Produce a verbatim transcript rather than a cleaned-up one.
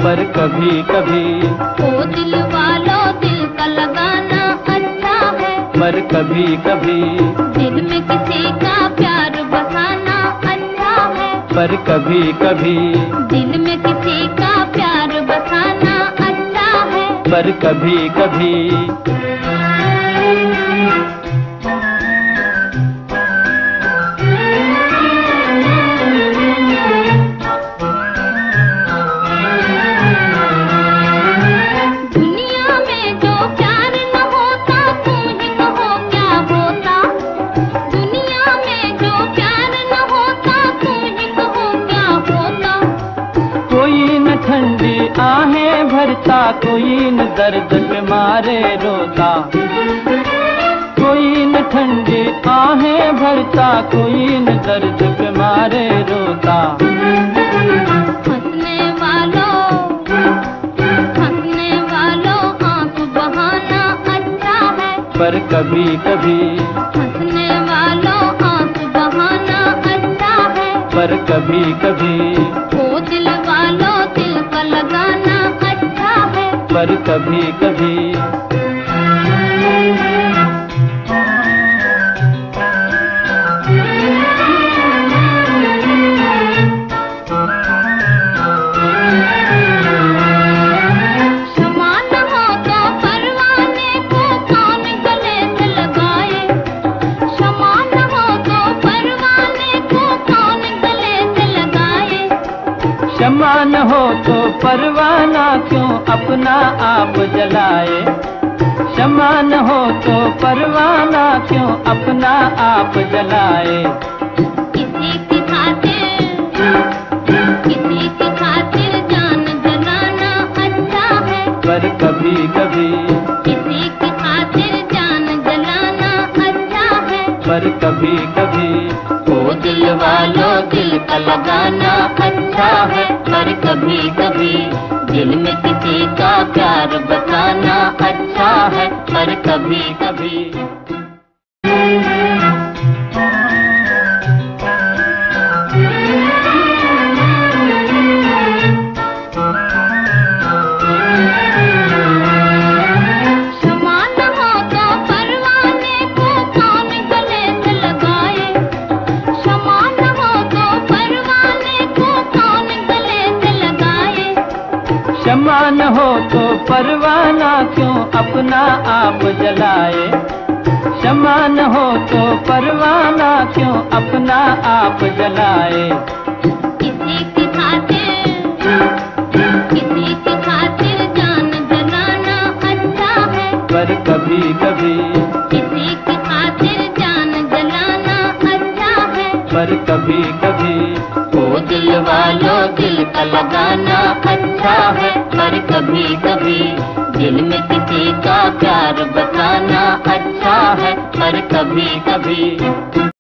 पर कभी कभी ओ दिल वालों दिल का लगाना अच्छा है, पर कभी कभी दिल में किसी का प्यार बसाना अच्छा है, पर कभी कभी दिल में किसी का प्यार बसाना अच्छा है, पर कभी कभी आहें भरता कोई न दर्द पे मारे रोता, कोई न ठंडी आहें भरता कोई न दर्द पे मारे रोता। हंसने वालों हंसने वालों आंख बहाना अच्छा है, पर कभी कभी हंसने वालों आंख बहाना अच्छा है, पर कभी कभी ओ दिल वालों दिल का लगाना अच्छा है, पर कभी कभी क्षमा न हो तो परवाने को कौन गले से लगाए, क्षमा न हो तो परवाने को कौन गले से लगाए, क्षमा न हो तो परवाना क्यों अपना आप जलाए, क्षमा न हो तो परवाना क्यों अपना आप जलाए। किसी की खातिर किसी की खातिर जान जलाना अच्छा है, पर कभी कभी किसी की खातिर जान जलाना अच्छा है, पर कभी कभी ओ दिल वालों दिल का लगाना अच्छा है, पर कभी कभी दिल में किसी का प्यार बसाना अच्छा है, पर कभी कभी क्षमा न हो तो परवाने को कौन गले से लगाए, क्षमा न हो तो परवाने को कौन गले से लगाए, क्षमा न हो तो परवाना क्यों अपना आप जलाए, क्षमा न हो तो परवाना क्यों अपना आप जलाए। किसी की खातिर किसी की खातिर जान जलाना अच्छा है, पर कभी कभी किसी की खातिर जान जलाना अच्छा है, पर कभी कभी ओ दिल वालों दिल का लगाना अच्छा है, पर कभी कभी दिल में किसी का प्यार बसाना अच्छा है, पर कभी कभी